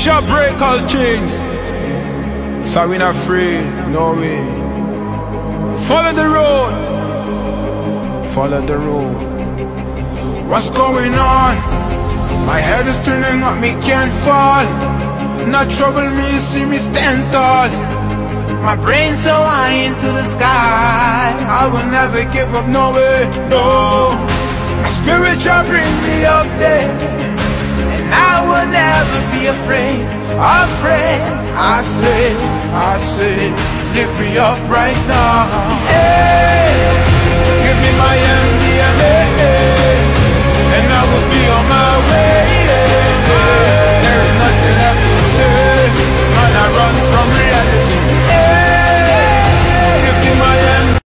shall break all chains. So we not afraid, no way. Follow the road, follow the road. What's going on? My head is turning up, me can't fall. Not trouble me, you see me stand tall. My brain's so high into the sky, I will never give up, no way, no. My spirit shall bring me up there, and I will never be afraid, afraid. I say, lift me up right now. Hey.